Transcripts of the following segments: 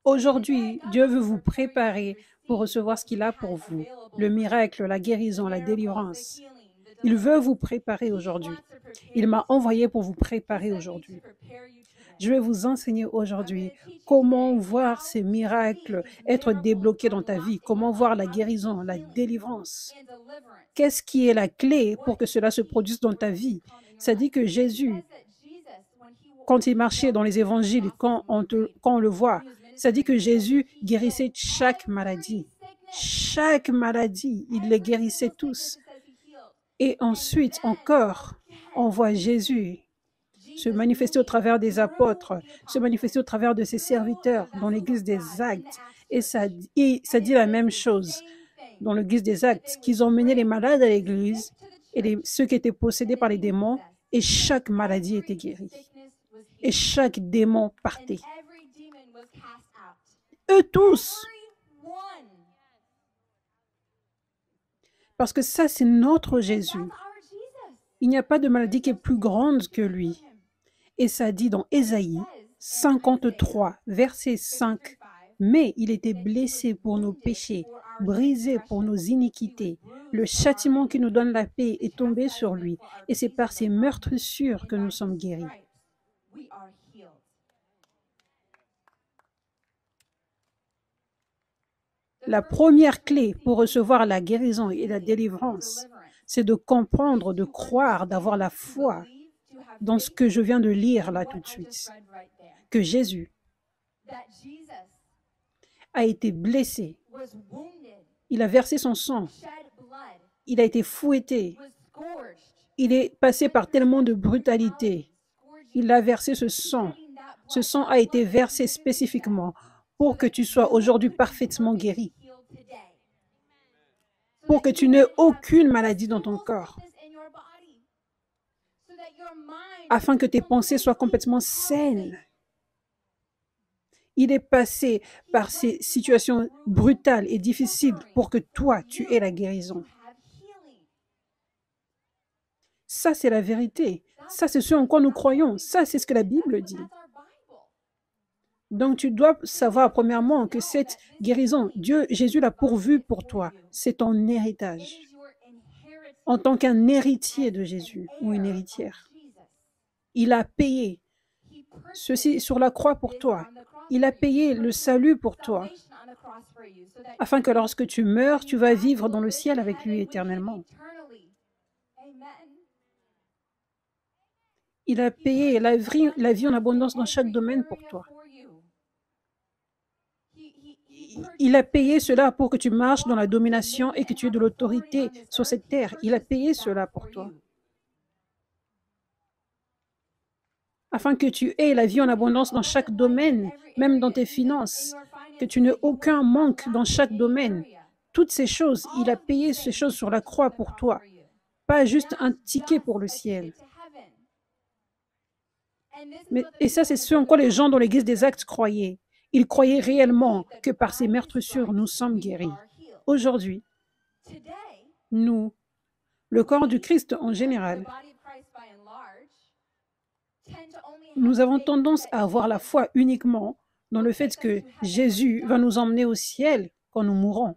Aujourd'hui, Dieu veut vous préparer pour recevoir ce qu'il a pour vous, le miracle, la guérison, la délivrance. Il veut vous préparer aujourd'hui. Il m'a envoyé pour vous préparer aujourd'hui. Je vais vous enseigner aujourd'hui comment voir ces miracles être débloqués dans ta vie, comment voir la guérison, la délivrance. Qu'est-ce qui est la clé pour que cela se produise dans ta vie? Ça dit que Jésus, quand il marchait dans les évangiles, quand on le voit, ça dit que Jésus guérissait chaque maladie. Chaque maladie, il les guérissait tous. Et ensuite, encore, on voit Jésus se manifester au travers des apôtres, se manifester au travers de ses serviteurs dans l'église des Actes. Et ça dit la même chose dans l'église des Actes, qu'ils ont mené les malades à l'église et ceux qui étaient possédés par les démons, et chaque maladie était guérie. Et chaque démon partait. Eux tous. Parce que ça, c'est notre Jésus. Il n'y a pas de maladie qui est plus grande que lui. Et ça dit dans Ésaïe 53, verset 5, « Mais il était blessé pour nos péchés, brisé pour nos iniquités. Le châtiment qui nous donne la paix est tombé sur lui, et c'est par ses meurtrissures que nous sommes guéris. » La première clé pour recevoir la guérison et la délivrance, c'est de comprendre, de croire, d'avoir la foi dans ce que je viens de lire là tout de suite, que Jésus a été blessé, il a versé son sang, il a été fouetté, il est passé par tellement de brutalité, il a versé ce sang a été versé spécifiquement pour que tu sois aujourd'hui parfaitement guéri, pour que tu n'aies aucune maladie dans ton corps, afin que tes pensées soient complètement saines. Il est passé par ces situations brutales et difficiles pour que toi, tu aies la guérison. Ça, c'est la vérité. Ça, c'est ce en quoi nous croyons. Ça, c'est ce que la Bible dit. Donc, tu dois savoir, premièrement, que cette guérison, Jésus l'a pourvue pour toi. C'est ton héritage. En tant qu'un héritier de Jésus ou une héritière. Il a payé ceci sur la croix pour toi. Il a payé le salut pour toi, afin que lorsque tu meurs, tu vas vivre dans le ciel avec lui éternellement. Il a payé la vie en abondance dans chaque domaine pour toi. Il a payé cela pour que tu marches dans la domination et que tu aies de l'autorité sur cette terre. Il a payé cela pour toi. Afin que tu aies la vie en abondance dans chaque domaine, même dans tes finances, que tu n'aies aucun manque dans chaque domaine. Toutes ces choses, il a payé ces choses sur la croix pour toi, pas juste un ticket pour le ciel. Et ça, c'est ce en quoi les gens dans l'église des Actes croyaient. Ils croyaient réellement que par ces meurtrissures, nous sommes guéris. Aujourd'hui, nous, le corps du Christ en général, nous avons tendance à avoir la foi uniquement dans le fait que Jésus va nous emmener au ciel quand nous mourrons.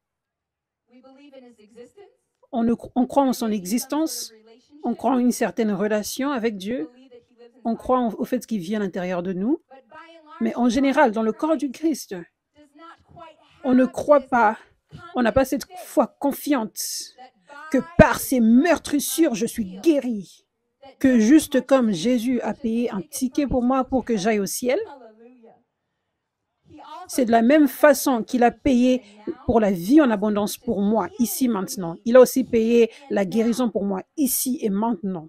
On croit en son existence, on croit en une certaine relation avec Dieu, on croit au fait qu'il vit à l'intérieur de nous, mais en général, dans le corps du Christ, on ne croit pas, on n'a pas cette foi confiante que par ces meurtrissures, je suis guéri. Que juste comme Jésus a payé un ticket pour moi pour que j'aille au ciel, c'est de la même façon qu'il a payé pour la vie en abondance pour moi, ici, maintenant. Il a aussi payé la guérison pour moi, ici et maintenant.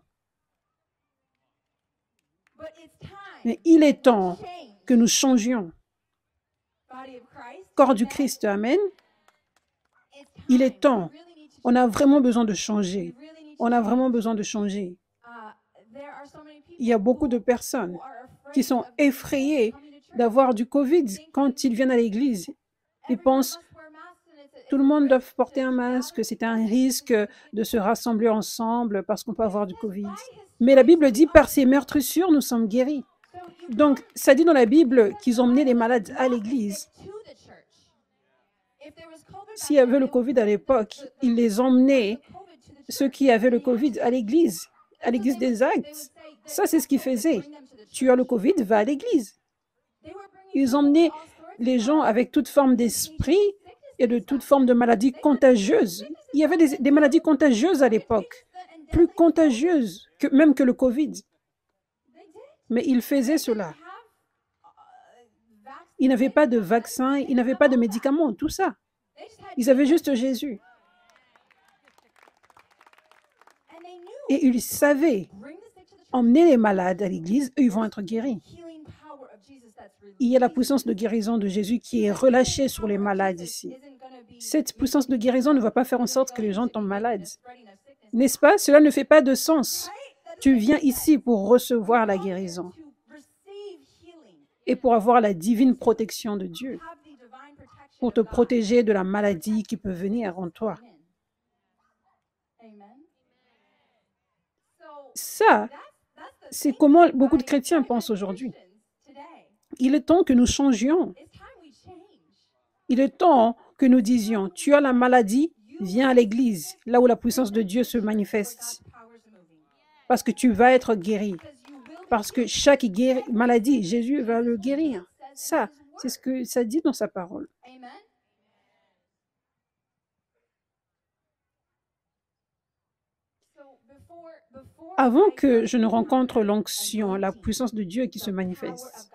Mais il est temps que nous changions. Corps du Christ, amen. Il est temps. On a vraiment besoin de changer. On a vraiment besoin de changer. Il y a beaucoup de personnes qui sont effrayées d'avoir du COVID quand ils viennent à l'église. Ils pensent tout le monde doit porter un masque, c'est un risque de se rassembler ensemble parce qu'on peut avoir du COVID. Mais la Bible dit par ces meurtrissures, nous sommes guéris. Donc, ça dit dans la Bible qu'ils emmenaient les malades à l'église. S'il y avait le Covid à l'époque, ils les emmenaient, ceux qui avaient le Covid, à l'église des Actes. Ça, c'est ce qu'ils faisaient. Tu as le Covid, va à l'église. Ils emmenaient les gens avec toute forme d'esprit et de toute forme de maladie contagieuse. Il y avait des maladies contagieuses à l'époque, plus contagieuses même que le Covid. Mais ils faisaient cela. Ils n'avaient pas de vaccin, ils n'avaient pas de médicaments, tout ça. Ils avaient juste Jésus. Et ils savaient, emmener les malades à l'église, eux, ils vont être guéris. Il y a la puissance de guérison de Jésus qui est relâchée sur les malades ici. Cette puissance de guérison ne va pas faire en sorte que les gens tombent malades. N'est-ce pas? Cela ne fait pas de sens. Tu viens ici pour recevoir la guérison et pour avoir la divine protection de Dieu, pour te protéger de la maladie qui peut venir en toi. Ça, c'est comment beaucoup de chrétiens pensent aujourd'hui. Il est temps que nous changions. Il est temps que nous disions, tu as la maladie, viens à l'église, là où la puissance de Dieu se manifeste. Parce que tu vas être guéri. Parce que chaque maladie, Jésus va le guérir. Ça, c'est ce que ça dit dans sa parole. Avant que je ne rencontre l'onction, la puissance de Dieu qui se manifeste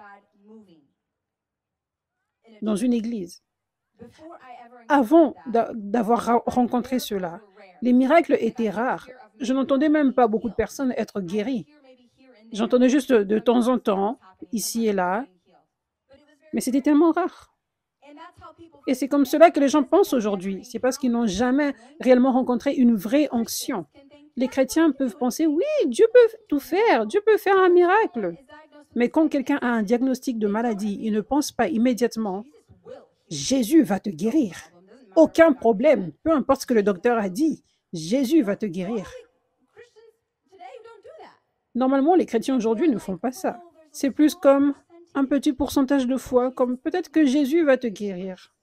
dans une église, avant d'avoir rencontré cela, les miracles étaient rares. Je n'entendais même pas beaucoup de personnes être guéries. J'entendais juste de temps en temps, ici et là, mais c'était tellement rare. Et c'est comme cela que les gens pensent aujourd'hui. C'est parce qu'ils n'ont jamais réellement rencontré une vraie onction. Les chrétiens peuvent penser, oui, Dieu peut tout faire, Dieu peut faire un miracle. Mais quand quelqu'un a un diagnostic de maladie, il ne pense pas immédiatement, Jésus va te guérir. Aucun problème, peu importe ce que le docteur a dit, Jésus va te guérir. Normalement, les chrétiens aujourd'hui ne font pas ça. C'est plus comme un petit pourcentage de foi, comme peut-être que Jésus va te guérir.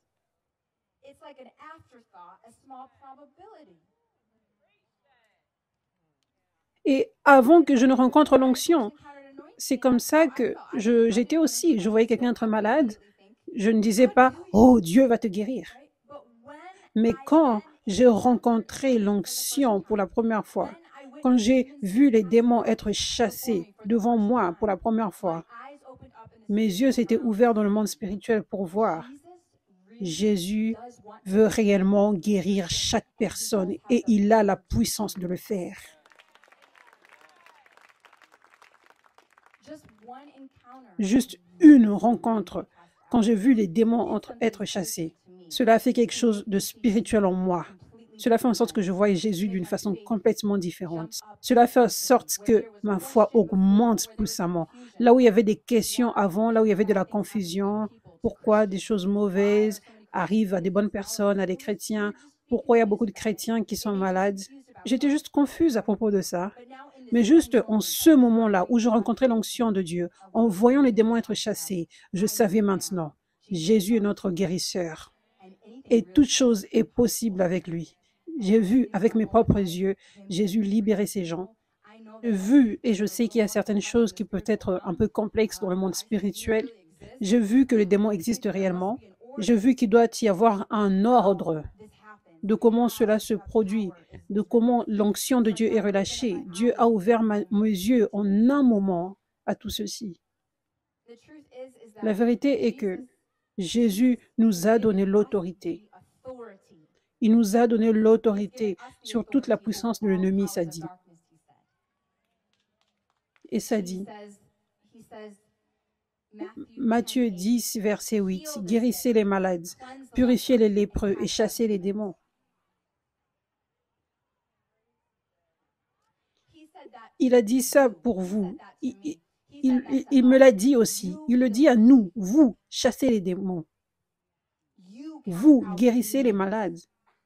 Et avant que je ne rencontre l'onction, c'est comme ça que j'étais aussi. Je voyais quelqu'un être malade, je ne disais pas « Oh, Dieu va te guérir ». Mais quand j'ai rencontré l'onction pour la première fois, quand j'ai vu les démons être chassés devant moi pour la première fois, mes yeux s'étaient ouverts dans le monde spirituel pour voir. Jésus veut réellement guérir chaque personne et il a la puissance de le faire. Juste une rencontre, quand j'ai vu les démons être chassés, cela a fait quelque chose de spirituel en moi. Cela fait en sorte que je voyais Jésus d'une façon complètement différente. Cela fait en sorte que ma foi augmente puissamment. Là où il y avait des questions avant, là où il y avait de la confusion, pourquoi des choses mauvaises arrivent à des bonnes personnes, à des chrétiens, pourquoi il y a beaucoup de chrétiens qui sont malades, j'étais juste confuse à propos de ça. Mais juste en ce moment-là où je rencontrais l'onction de Dieu, en voyant les démons être chassés, je savais maintenant, Jésus est notre guérisseur. Et toute chose est possible avec lui. J'ai vu avec mes propres yeux Jésus libérer ces gens. J'ai vu et je sais qu'il y a certaines choses qui peuvent être un peu complexes dans le monde spirituel. J'ai vu que les démons existent réellement. J'ai vu qu'il doit y avoir un ordre de comment cela se produit, de comment l'onction de Dieu est relâchée. Dieu a ouvert mes yeux en un moment à tout ceci. La vérité est que Jésus nous a donné l'autorité. Il nous a donné l'autorité sur toute la puissance de l'ennemi, ça dit. Et ça dit, Matthieu 10, verset 8, « Guérissez les malades, purifiez les lépreux et chassez les démons. » Il a dit ça pour vous. Il me l'a dit aussi. Il le dit à nous. Vous, chassez les démons. Vous, guérissez les malades.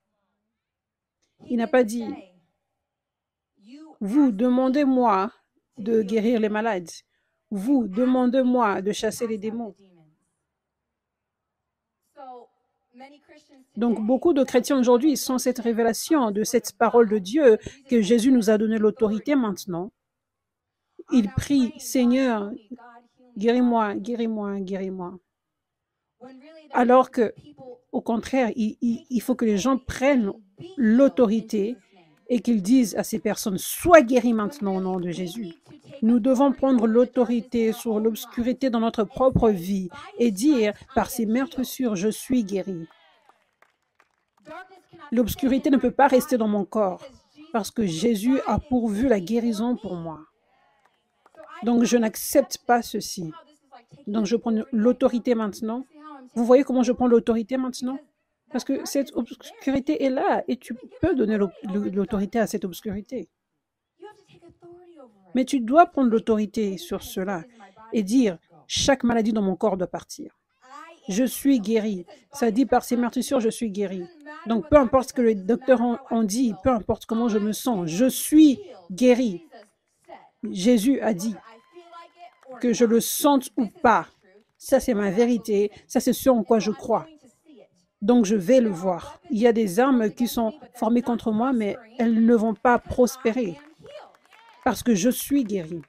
Il n'a pas dit, vous, demandez-moi de guérir les malades. Vous, demandez-moi de chasser les démons. Donc, beaucoup de chrétiens aujourd'hui sont cette révélation de cette parole de Dieu que Jésus nous a donné l'autorité maintenant. Ils prient, Seigneur, guéris-moi, guéris-moi, guéris-moi. Alors que, au contraire, il faut que les gens prennent l'autorité et qu'ils disent à ces personnes, sois guéris maintenant au nom de Jésus. Nous devons prendre l'autorité sur l'obscurité dans notre propre vie et dire, par ces meurtrissures, je suis guéri. L'obscurité ne peut pas rester dans mon corps parce que Jésus a pourvu la guérison pour moi. Donc, je n'accepte pas ceci. Donc, je prends l'autorité maintenant. Vous voyez comment je prends l'autorité maintenant? Parce que cette obscurité est là et tu peux donner l'autorité à cette obscurité. Mais tu dois prendre l'autorité sur cela et dire, chaque maladie dans mon corps doit partir. Je suis guéri. Ça dit par ces meurtrissures, je suis guéri. Donc, peu importe ce que les docteurs ont dit, peu importe comment je me sens, je suis guéri. Jésus a dit que je le sente ou pas. Ça, c'est ma vérité. Ça, c'est ce en quoi je crois. Donc, je vais le voir. Il y a des armes qui sont formées contre moi, mais elles ne vont pas prospérer parce que je suis guéri.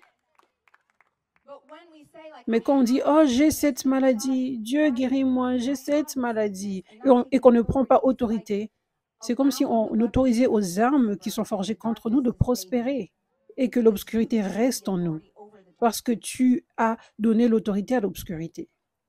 Mais quand on dit, oh, j'ai cette maladie, Dieu guéris-moi, j'ai cette maladie, et qu'on ne prend pas autorité, c'est comme si on autorisait aux armes qui sont forgées contre nous de prospérer et que l'obscurité reste en nous parce que tu as donné l'autorité à l'obscurité.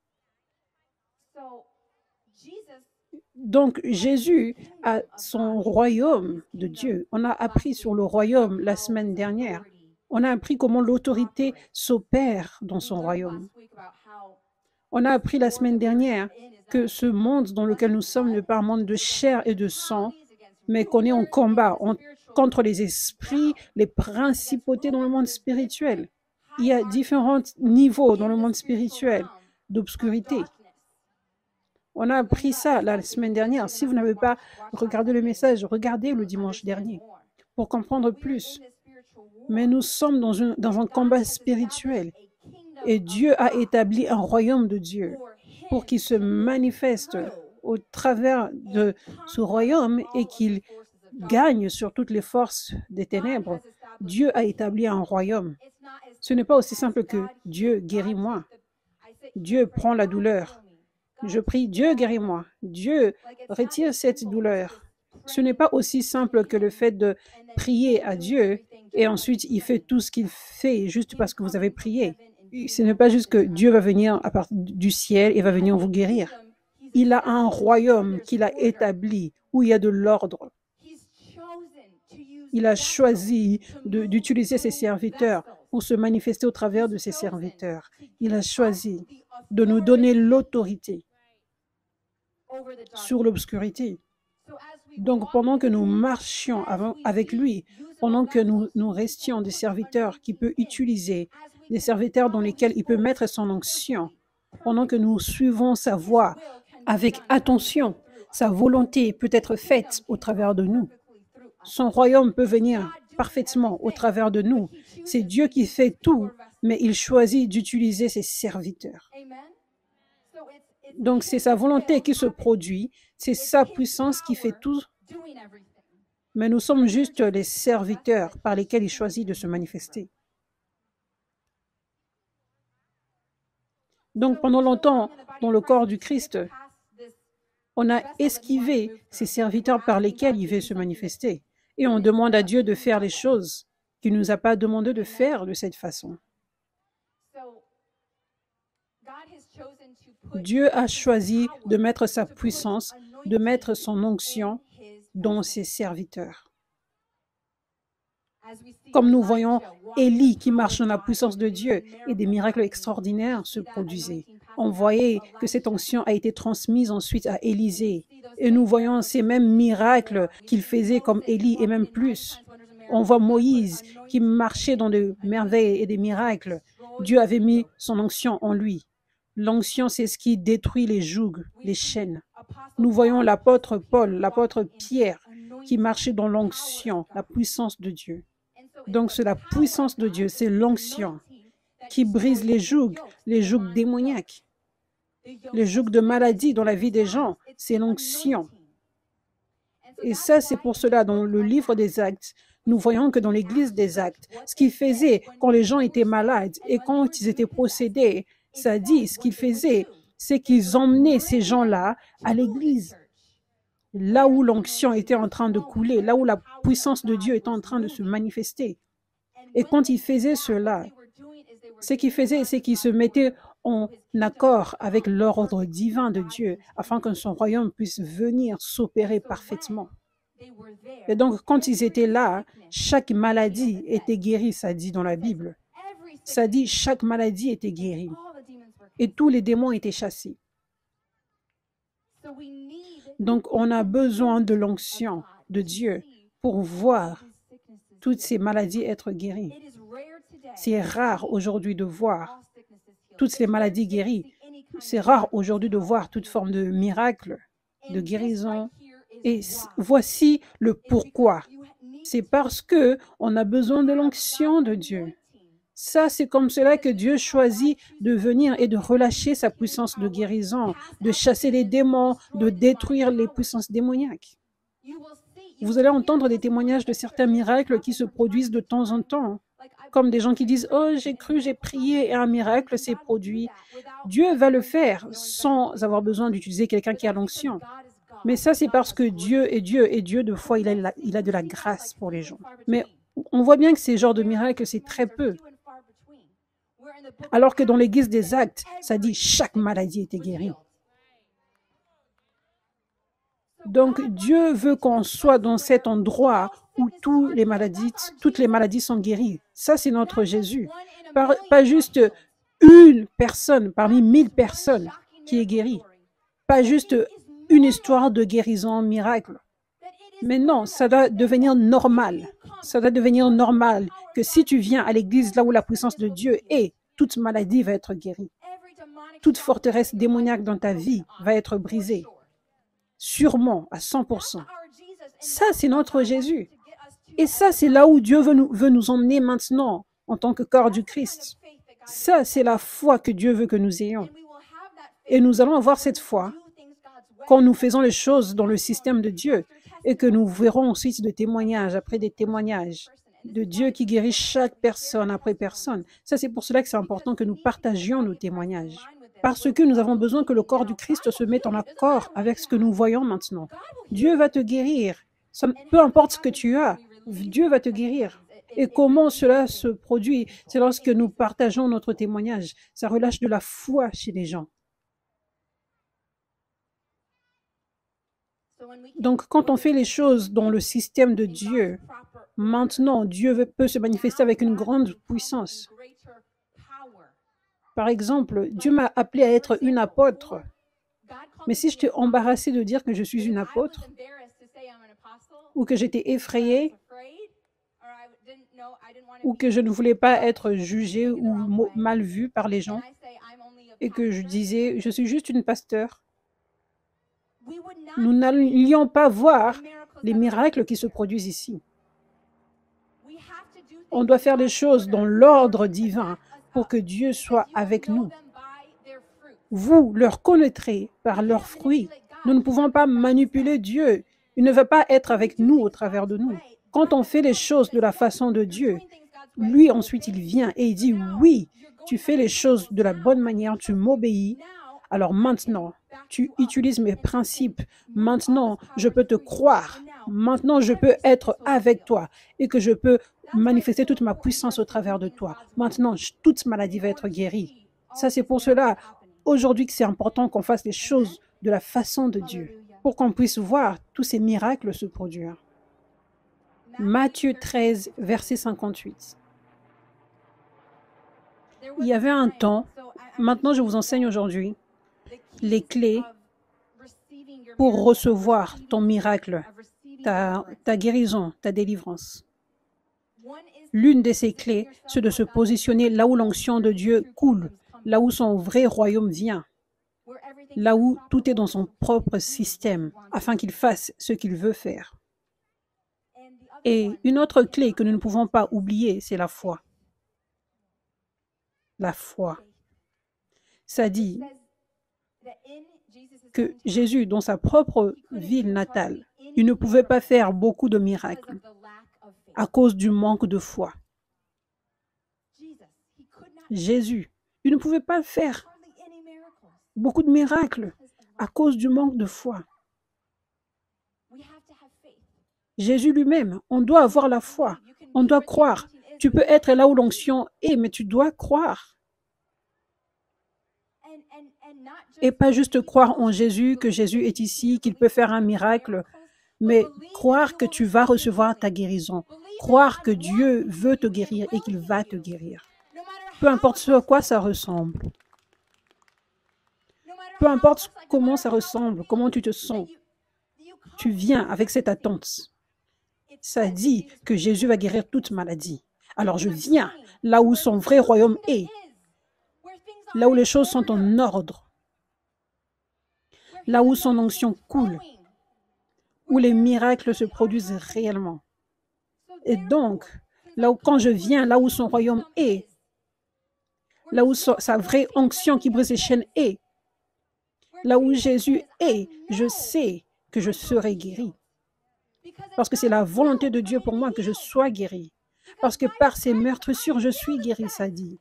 Donc, Jésus a son royaume de Dieu. On a appris sur le royaume la semaine dernière. On a appris comment l'autorité s'opère dans son royaume. On a appris la semaine dernière que ce monde dans lequel nous sommes n'est pas un monde de chair et de sang, mais qu'on est en combat contre les esprits, les principautés dans le monde spirituel. Il y a différents niveaux dans le monde spirituel d'obscurité. On a appris ça la semaine dernière. Si vous n'avez pas regardé le message, regardez le dimanche dernier pour comprendre plus. Mais nous sommes dans un combat spirituel et Dieu a établi un royaume de Dieu pour qu'il se manifeste au travers de ce royaume et qu'il gagne sur toutes les forces des ténèbres. Dieu a établi un royaume. Ce n'est pas aussi simple que Dieu guéris-moi. Dieu prend la douleur. Je prie, Dieu guéris-moi. Dieu retire cette douleur. Ce n'est pas aussi simple que le fait de prier à Dieu et ensuite il fait tout ce qu'il fait juste parce que vous avez prié. Ce n'est pas juste que Dieu va venir à partir du ciel et va venir vous guérir. Il a un royaume qu'il a établi où il y a de l'ordre. Il a choisi d'utiliser ses serviteurs pour se manifester au travers de ses serviteurs. Il a choisi de nous donner l'autorité sur l'obscurité. Donc, pendant que nous marchions avec lui, pendant que nous restions des serviteurs qu'il peut utiliser, des serviteurs dans lesquels il peut mettre son onction, pendant que nous suivons sa voie avec attention, sa volonté peut être faite au travers de nous. Son royaume peut venir parfaitement au travers de nous. C'est Dieu qui fait tout, mais il choisit d'utiliser ses serviteurs. Donc, c'est sa volonté qui se produit, c'est sa puissance qui fait tout, mais nous sommes juste les serviteurs par lesquels il choisit de se manifester. Donc, pendant longtemps, dans le corps du Christ, on a esquivé ces serviteurs par lesquels il veut se manifester. Et on demande à Dieu de faire les choses qu'il ne nous a pas demandé de faire de cette façon. Dieu a choisi de mettre sa puissance, de mettre son onction dans ses serviteurs. Comme nous voyons Élie qui marche dans la puissance de Dieu et des miracles extraordinaires se produisaient. On voyait que cette onction a été transmise ensuite à Élisée. Et nous voyons ces mêmes miracles qu'il faisait comme Élie et même plus. On voit Moïse qui marchait dans des merveilles et des miracles. Dieu avait mis son onction en lui. L'onction, c'est ce qui détruit les jougs, les chaînes. Nous voyons l'apôtre Paul, l'apôtre Pierre qui marchait dans l'onction, la puissance de Dieu. Donc, c'est la puissance de Dieu, c'est l'onction qui brise les jougs démoniaques, les jougs de maladie dans la vie des gens. C'est l'onction. Et ça, c'est pour cela, dans le livre des Actes, nous voyons que dans l'église des Actes, ce qu'ils faisaient quand les gens étaient malades et quand ils étaient possédés, ça dit, ce qu'ils faisaient, c'est qu'ils emmenaient ces gens-là à l'église, là où l'onction était en train de couler, là où la puissance de Dieu était en train de se manifester. Et quand ils faisaient cela, ce qu'ils faisaient, c'est qu'ils se mettaient en accord avec l'ordre divin de Dieu, afin que son royaume puisse venir s'opérer parfaitement. Et donc, quand ils étaient là, chaque maladie était guérie, ça dit dans la Bible. Ça dit, chaque maladie était guérie. Et tous les démons étaient chassés. Donc, on a besoin de l'onction de Dieu pour voir toutes ces maladies être guéries. C'est rare aujourd'hui de voir toutes les maladies guéries. C'est rare aujourd'hui de voir toute forme de miracle, de guérison. Et voici le pourquoi. C'est parce que on a besoin de l'onction de Dieu. Ça, c'est comme cela que Dieu choisit de venir et de relâcher sa puissance de guérison, de chasser les démons, de détruire les puissances démoniaques. Vous allez entendre des témoignages de certains miracles qui se produisent de temps en temps, comme des gens qui disent « Oh, j'ai cru, j'ai prié et un miracle s'est produit ». Dieu va le faire sans avoir besoin d'utiliser quelqu'un qui a l'onction. Mais ça, c'est parce que Dieu est Dieu, et Dieu, de fois, il a de la grâce pour les gens. Mais on voit bien que ces genres de miracles, c'est très peu. Alors que dans l'église des Actes, ça dit chaque maladie était guérie. Donc, Dieu veut qu'on soit dans cet endroit où toutes les maladies sont guéries. Ça, c'est notre Jésus. Pas juste une personne parmi 1000 personnes qui est guérie. Pas juste une histoire de guérison miracle. Mais non, ça doit devenir normal. Ça doit devenir normal que si tu viens à l'église là où la puissance de Dieu est, toute maladie va être guérie. Toute forteresse démoniaque dans ta vie va être brisée. Sûrement, à 100%. Ça, c'est notre Jésus. Et ça, c'est là où Dieu veut nous emmener maintenant, en tant que corps du Christ. Ça, c'est la foi que Dieu veut que nous ayons. Et nous allons avoir cette foi quand nous faisons les choses dans le système de Dieu et que nous verrons ensuite des témoignages après des témoignages de Dieu qui guérit chaque personne après personne. Ça, c'est pour cela que c'est important que nous partagions nos témoignages. Parce que nous avons besoin que le corps du Christ se mette en accord avec ce que nous voyons maintenant. Dieu va te guérir. Peu importe ce que tu as, Dieu va te guérir. Et comment cela se produit? C'est lorsque nous partageons notre témoignage. Ça relâche de la foi chez les gens. Donc, quand on fait les choses dans le système de Dieu, maintenant, Dieu peut se manifester avec une grande puissance. Par exemple, Dieu m'a appelé à être une apôtre. Mais si je t'ai embarrassé de dire que je suis une apôtre, ou que j'étais effrayée, ou que je ne voulais pas être jugée ou mal vue par les gens, et que je disais, je suis juste une pasteur, nous n'allions pas voir les miracles qui se produisent ici. On doit faire les choses dans l'ordre divin pour que Dieu soit avec nous. Vous leur connaîtrez par leurs fruits. Nous ne pouvons pas manipuler Dieu. Il ne va pas être avec nous au travers de nous. Quand on fait les choses de la façon de Dieu, lui ensuite il vient et il dit « Oui, tu fais les choses de la bonne manière, tu m'obéis. Alors maintenant, tu utilises mes principes. Maintenant, je peux te croire. Maintenant, je peux être avec toi et que je peux manifester toute ma puissance au travers de toi. Maintenant, toute maladie va être guérie. » Ça, c'est pour cela, aujourd'hui, que c'est important qu'on fasse les choses de la façon de Dieu, pour qu'on puisse voir tous ces miracles se produire. Matthieu 13, verset 58. Il y avait un temps, maintenant je vous enseigne aujourd'hui, les clés pour recevoir ton miracle, ta guérison, ta délivrance. L'une de ces clés, c'est de se positionner là où l'onction de Dieu coule, là où son vrai royaume vient, là où tout est dans son propre système, afin qu'il fasse ce qu'il veut faire. Et une autre clé que nous ne pouvons pas oublier, c'est la foi. la foi. Ça dit que Jésus, dans sa propre ville natale, il ne pouvait pas faire beaucoup de miracles à cause du manque de foi. Jésus, il ne pouvait pas faire beaucoup de miracles à cause du manque de foi. Jésus lui-même, on doit avoir la foi, on doit croire. Tu peux être là où l'onction est, mais tu dois croire. Et pas juste croire en Jésus, que Jésus est ici, qu'il peut faire un miracle, mais croire que tu vas recevoir ta guérison. Croire que Dieu veut te guérir et qu'il va te guérir. Peu importe ce à quoi ça ressemble. Peu importe comment ça ressemble, comment tu te sens. Tu viens avec cette attente. Ça dit que Jésus va guérir toute maladie. Alors je viens là où son vrai royaume est, là où les choses sont en ordre, là où son onction coule, où les miracles se produisent réellement. Et donc, là où, quand je viens, là où son royaume est, là où sa vraie onction qui brise les chaînes est, là où Jésus est, je sais que je serai guéri. Parce que c'est la volonté de Dieu pour moi que je sois guéri. Parce que par ses meurtrissures, je suis guéri, ça dit.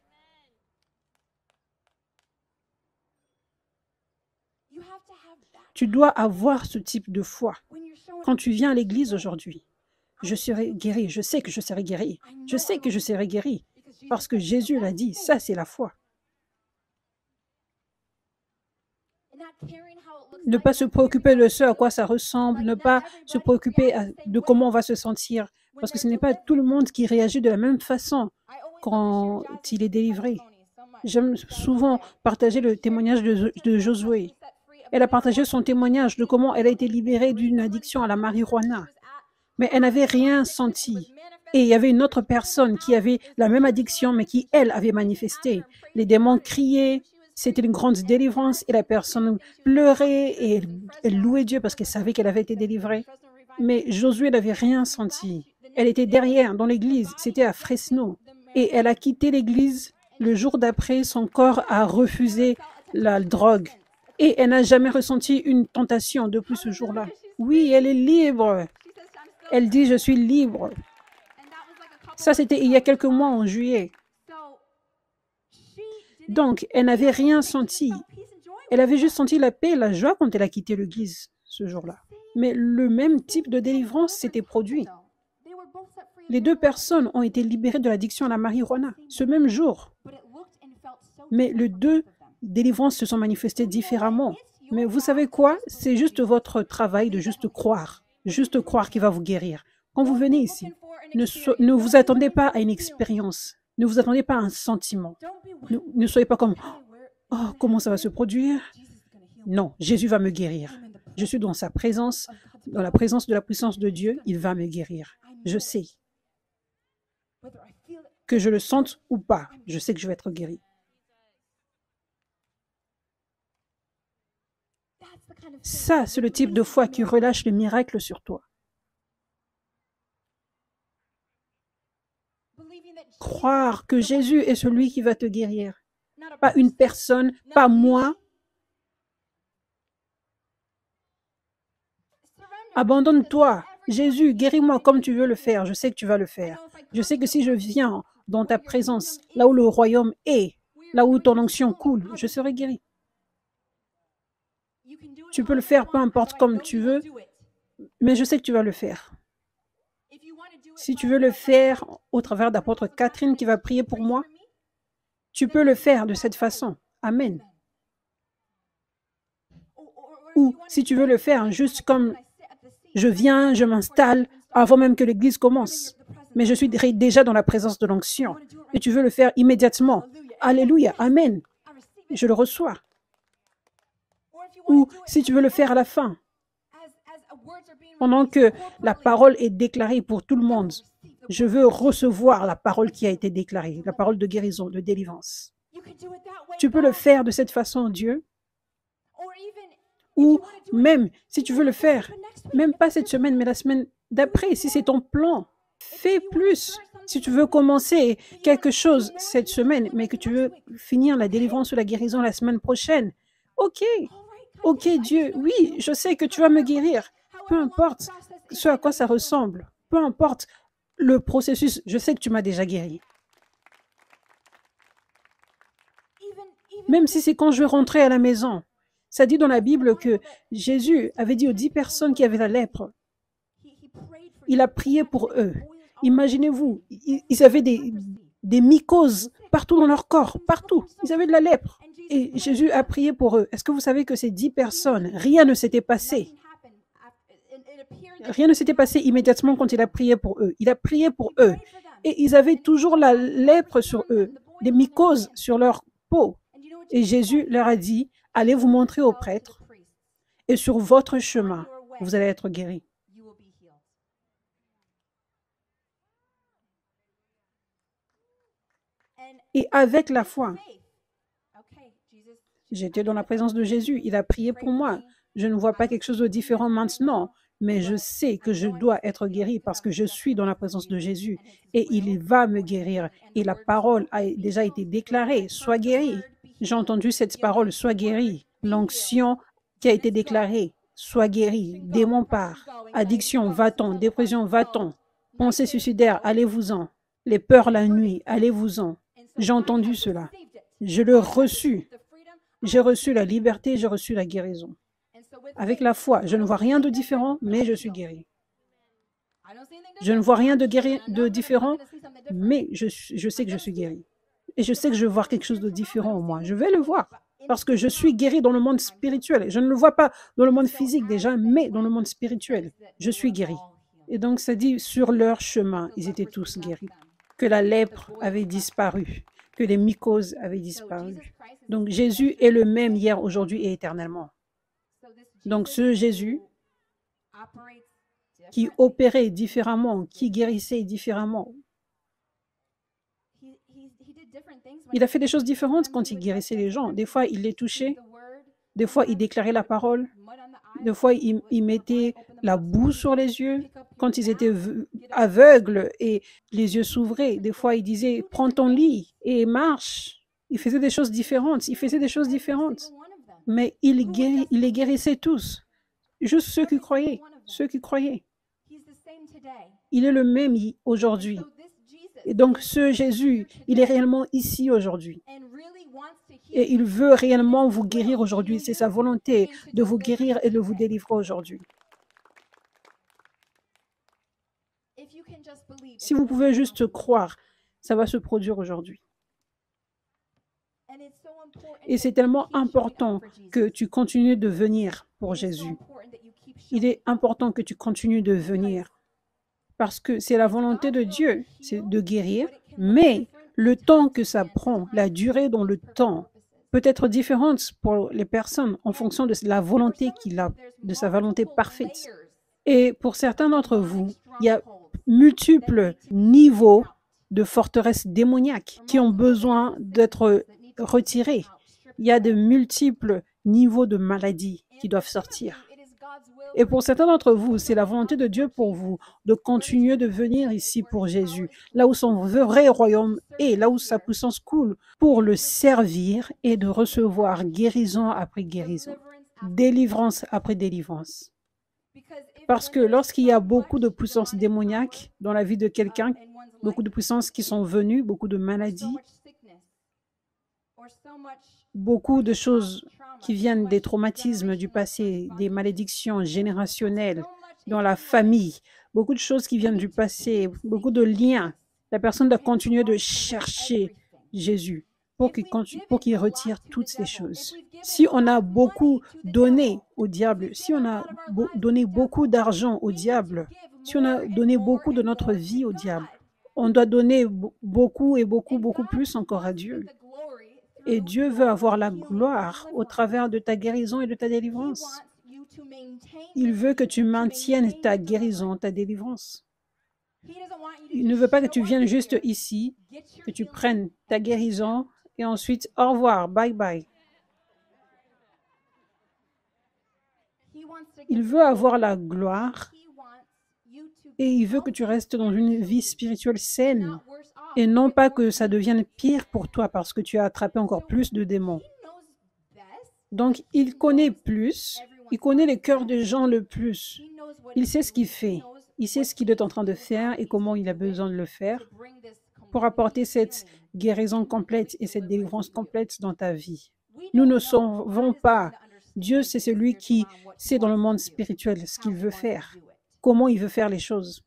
Tu dois avoir ce type de foi. Quand tu viens à l'église aujourd'hui, je serai guéri, je sais que je serai guéri. Je sais que je serai guéri. Parce que Jésus l'a dit, ça c'est la foi. Ne pas se préoccuper de ce à quoi ça ressemble, ne pas se préoccuper de comment on va se sentir. Parce que ce n'est pas tout le monde qui réagit de la même façon quand il est délivré. J'aime souvent partager le témoignage de Josué. Elle a partagé son témoignage de comment elle a été libérée d'une addiction à la marijuana. Mais elle n'avait rien senti. Et il y avait une autre personne qui avait la même addiction, mais qui, elle, avait manifesté. Les démons criaient, c'était une grande délivrance, et la personne pleurait et elle louait Dieu parce qu'elle savait qu'elle avait été délivrée. Mais Josué n'avait rien senti. Elle était derrière, dans l'église, c'était à Fresno. Et elle a quitté l'église. Le jour d'après, son corps a refusé la drogue. Et elle n'a jamais ressenti une tentation depuis ce jour-là. Oui, elle est libre. Elle dit, je suis libre. Ça, c'était il y a quelques mois, en juillet. Donc, elle n'avait rien senti. Elle avait juste senti la paix et la joie quand elle a quitté l'église ce jour-là. Mais le même type de délivrance s'était produit. Les deux personnes ont été libérées de l'addiction à la marijuana ce même jour. Mais les deux délivrances se sont manifestées différemment. Mais vous savez quoi? C'est juste votre travail de juste croire. Juste croire qu'il va vous guérir. Quand vous venez ici, ne vous attendez pas à une expérience. Ne vous attendez pas à un sentiment. Ne soyez pas comme « Oh, comment ça va se produire ?» Non, Jésus va me guérir. Je suis dans sa présence, dans la présence de la puissance de Dieu, il va me guérir. Je sais. Que je le sente ou pas, je sais que je vais être guéri. Ça, c'est le type de foi qui relâche le miracle sur toi. Croire que Jésus est celui qui va te guérir. Pas une personne, pas moi. Abandonne-toi. Jésus, guéris-moi comme tu veux le faire. Je sais que tu vas le faire. Je sais que si je viens dans ta présence, là où le royaume est, là où ton onction coule, je serai guéri. Tu peux le faire peu importe comme tu veux, mais je sais que tu vas le faire. Si tu veux le faire au travers d'apôtre Catherine qui va prier pour moi, tu peux le faire de cette façon. Amen. Ou si tu veux le faire juste comme je viens, je m'installe avant même que l'église commence. Mais je suis déjà dans la présence de l'onction. Et tu veux le faire immédiatement. Alléluia. Amen. Je le reçois. Ou si tu veux le faire à la fin, pendant que la parole est déclarée pour tout le monde, je veux recevoir la parole qui a été déclarée, la parole de guérison, de délivrance. Tu peux le faire de cette façon, Dieu. Ou même, si tu veux le faire, même pas cette semaine, mais la semaine d'après, si c'est ton plan, fais plus. Si tu veux commencer quelque chose cette semaine, mais que tu veux finir la délivrance ou la guérison la semaine prochaine, ok, ok Dieu, oui, je sais que tu vas me guérir. Peu importe ce à quoi ça ressemble, peu importe le processus, je sais que tu m'as déjà guéri. Même si c'est quand je vais rentrer à la maison. Ça dit dans la Bible que Jésus avait dit aux 10 personnes qui avaient la lèpre, il a prié pour eux. Imaginez-vous, ils avaient des mycoses partout dans leur corps, partout. Ils avaient de la lèpre. Et Jésus a prié pour eux. Est-ce que vous savez que ces 10 personnes, rien ne s'était passé? Rien ne s'était passé immédiatement quand il a prié pour eux. Il a prié pour eux. Et ils avaient toujours la lèpre sur eux, des mycoses sur leur peau. Et Jésus leur a dit, allez vous montrer au prêtre et sur votre chemin, vous allez être guéris. Et avec la foi, j'étais dans la présence de Jésus, il a prié pour moi. Je ne vois pas quelque chose de différent maintenant, mais je sais que je dois être guéri parce que je suis dans la présence de Jésus et il va me guérir. Et la parole a déjà été déclarée, sois guéri. J'ai entendu cette parole, sois guéri. L'onction qui a été déclarée, sois guéri. Démon part. Addiction, va-t'en. Dépression, va-t'en. Pensée suicidaire, allez-vous-en. Les peurs la nuit, allez-vous-en. J'ai entendu cela. Je l'ai reçu. J'ai reçu la liberté, j'ai reçu la guérison. Avec la foi, je ne vois rien de différent, mais je suis guéri. Je ne vois rien de différent, mais je sais que je suis guéri. Et je sais que je vais voir quelque chose de différent en moi. Je vais le voir parce que je suis guéri dans le monde spirituel. Je ne le vois pas dans le monde physique déjà, mais dans le monde spirituel. Je suis guéri. Et donc, ça dit, sur leur chemin, ils étaient tous guéris. Que la lèpre avait disparu, que les mycoses avaient disparu. Donc, Jésus est le même hier, aujourd'hui et éternellement. Donc, ce Jésus qui opérait différemment, qui guérissait différemment, il a fait des choses différentes quand il guérissait les gens. Des fois, il les touchait, des fois, il déclarait la parole, des fois, il mettait la boue sur les yeux quand ils étaient aveugles et les yeux s'ouvraient. Des fois, il disait, prends ton lit et marche. Il faisait des choses différentes, mais il les guérissait tous. Juste ceux qui croyaient, Il est le même aujourd'hui. Et donc, ce Jésus, il est réellement ici aujourd'hui. Et il veut réellement vous guérir aujourd'hui. C'est sa volonté de vous guérir et de vous délivrer aujourd'hui. Si vous pouvez juste croire, ça va se produire aujourd'hui. Et c'est tellement important que tu continues de venir pour Jésus. Il est important que tu continues de venir parce que c'est la volonté de Dieu, c'est de guérir, mais le temps que ça prend, la durée dans le temps, peut être différente pour les personnes en fonction de la volonté qu'il a, de sa volonté parfaite. Et pour certains d'entre vous, il y a multiples niveaux de forteresses démoniaques qui ont besoin d'être retirés. Il y a de multiples niveaux de maladies qui doivent sortir. Et pour certains d'entre vous, c'est la volonté de Dieu pour vous de continuer de venir ici pour Jésus, là où son vrai royaume est, là où sa puissance coule, pour le servir et de recevoir guérison après guérison, délivrance après délivrance. Parce que lorsqu'il y a beaucoup de puissance démoniaque dans la vie de quelqu'un, beaucoup de puissances qui sont venues, beaucoup de maladies, beaucoup de choses qui viennent des traumatismes du passé, des malédictions générationnelles dans la famille, beaucoup de choses qui viennent du passé, beaucoup de liens. La personne doit continuer de chercher Jésus pour qu'il retire toutes ces choses. Si on a beaucoup donné au diable, si on a donné beaucoup d'argent au diable, si on a donné beaucoup de notre vie au diable, on doit donner beaucoup et beaucoup plus encore à Dieu. Et Dieu veut avoir la gloire au travers de ta guérison et de ta délivrance. Il veut que tu maintiennes ta guérison, ta délivrance. Il ne veut pas que tu viennes juste ici, que tu prennes ta guérison et ensuite au revoir, bye bye. Il veut avoir la gloire Et il veut que tu restes dans une vie spirituelle saine. Et non pas que ça devienne pire pour toi parce que tu as attrapé encore plus de démons. Donc, il connaît plus, il connaît les cœurs des gens le plus. Il sait ce qu'il fait, il sait ce qu'il est en train de faire et comment il a besoin de le faire pour apporter cette guérison complète et cette délivrance complète dans ta vie. Nous ne savons pas. Dieu, c'est celui qui sait dans le monde spirituel ce qu'il veut faire, comment il veut faire les choses.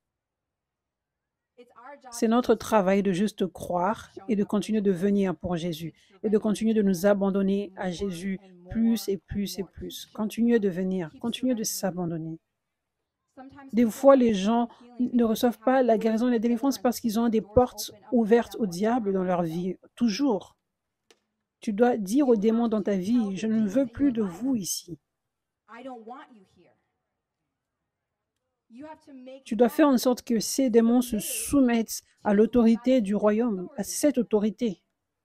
C'est notre travail de juste croire et de continuer de venir pour Jésus et de continuer de nous abandonner à Jésus plus et plus et plus. Continuez de venir, continuez de s'abandonner. Des fois, les gens ne reçoivent pas la guérison et la délivrance parce qu'ils ont des portes ouvertes au diable dans leur vie, toujours. Tu dois dire aux démons dans ta vie, je ne veux plus de vous ici. Tu dois faire en sorte que ces démons se soumettent à l'autorité du royaume, à cette autorité.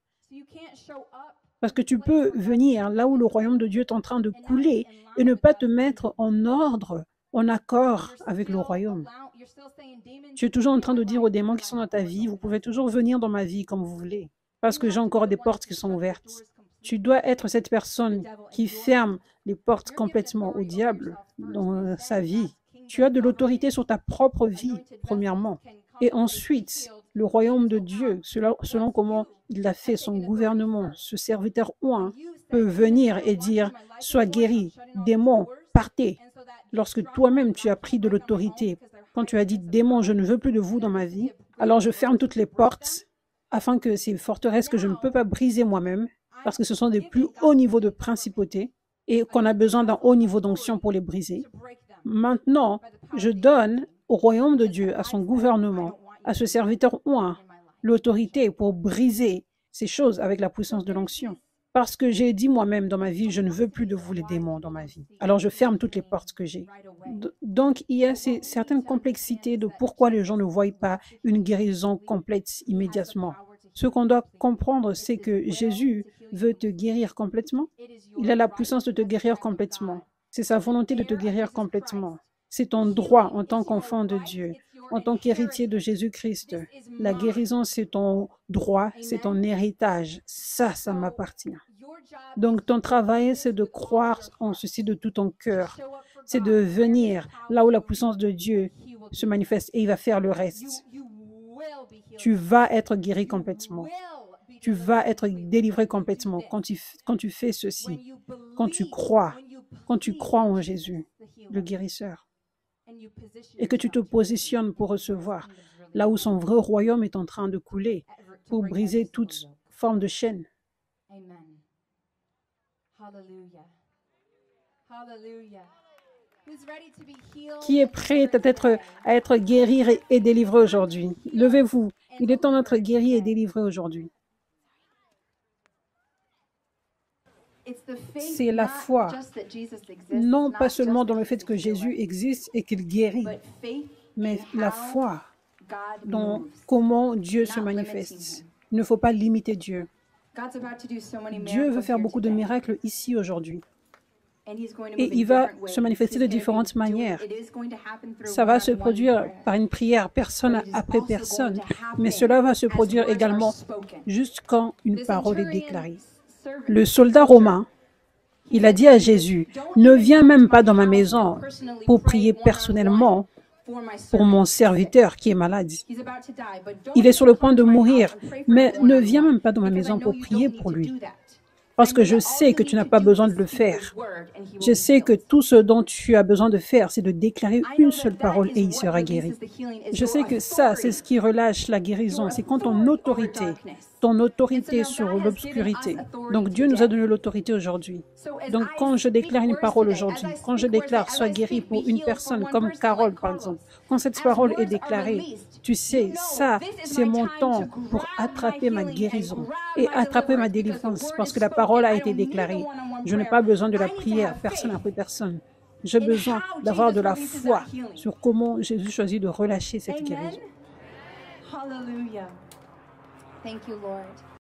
Parce que tu peux venir là où le royaume de Dieu est en train de couler et ne pas te mettre en ordre, en accord avec le royaume. Tu es toujours en train de dire aux démons qui sont dans ta vie, vous pouvez toujours venir dans ma vie comme vous voulez, parce que j'ai encore des portes qui sont ouvertes. Tu dois être cette personne qui ferme les portes complètement au diable dans sa vie. Tu as de l'autorité sur ta propre vie, premièrement. Et ensuite, le royaume de Dieu, selon comment il a fait son gouvernement, ce serviteur oint peut venir et dire, sois guéri, démon, partez. Lorsque toi-même tu as pris de l'autorité, quand tu as dit, démon, je ne veux plus de vous dans ma vie, alors je ferme toutes les portes afin que ces forteresses que je ne peux pas briser moi-même, parce que ce sont des plus hauts niveaux de principauté et qu'on a besoin d'un haut niveau d'onction pour les briser. Maintenant, je donne au royaume de Dieu, à son gouvernement, à ce serviteur oint, l'autorité pour briser ces choses avec la puissance de l'onction. Parce que j'ai dit moi-même dans ma vie, je ne veux plus de vous les démons dans ma vie. Alors je ferme toutes les portes que j'ai. Donc il y a certaines complexités de pourquoi les gens ne voient pas une guérison complète immédiatement. Ce qu'on doit comprendre, c'est que Jésus veut te guérir complètement. Il a la puissance de te guérir complètement. C'est sa volonté de te guérir complètement. C'est ton droit en tant qu'enfant de Dieu, en tant qu'héritier de Jésus-Christ. La guérison, c'est ton droit, c'est ton héritage. Ça m'appartient. Donc, ton travail, c'est de croire en ceci de tout ton cœur. C'est de venir là où la puissance de Dieu se manifeste et il va faire le reste. Tu vas être guéri complètement. Tu vas être délivré complètement quand tu fais ceci, quand tu crois en Jésus, le guérisseur, et que tu te positionnes pour recevoir là où son vrai royaume est en train de couler, pour briser toute forme de chaîne. Qui est prêt à être guéri et délivré aujourd'hui? Levez-vous. Il est temps d'être guéri et délivré aujourd'hui. C'est la foi, non pas seulement dans le fait que Jésus existe et qu'il guérit, mais la foi dans comment Dieu se manifeste. Il ne faut pas limiter Dieu. Dieu veut faire beaucoup de miracles ici aujourd'hui. Et il va se manifester de différentes manières. Ça va se produire par une prière, personne après personne, mais cela va se produire également juste quand une parole est déclarée. Le soldat romain, il a dit à Jésus, « Ne viens même pas dans ma maison pour prier personnellement pour mon serviteur qui est malade. Il est sur le point de mourir, mais ne viens même pas dans ma maison pour prier pour lui. Parce que je sais que tu n'as pas besoin de le faire. Je sais que tout ce dont tu as besoin de faire, c'est de déclarer une seule parole et il sera guéri. Je sais que ça, c'est ce qui relâche la guérison. C'est quand ton autorité sur l'obscurité. Donc Dieu nous a donné l'autorité aujourd'hui. Donc quand je déclare une parole aujourd'hui, quand je déclare sois guéri pour une personne comme Carole par exemple, quand cette parole est déclarée, tu sais, ça c'est mon temps pour attraper ma guérison et attraper ma délivrance parce que la parole a été déclarée. Je n'ai pas besoin de la prière, personne après personne. J'ai besoin d'avoir de la foi sur comment Jésus choisit de relâcher cette guérison. Hallelujah. Thank you, Lord.